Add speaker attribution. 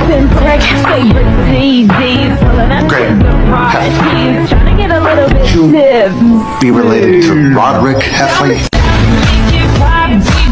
Speaker 1: Great. Trying to get a little bit
Speaker 2: be related to Roderick Heffley.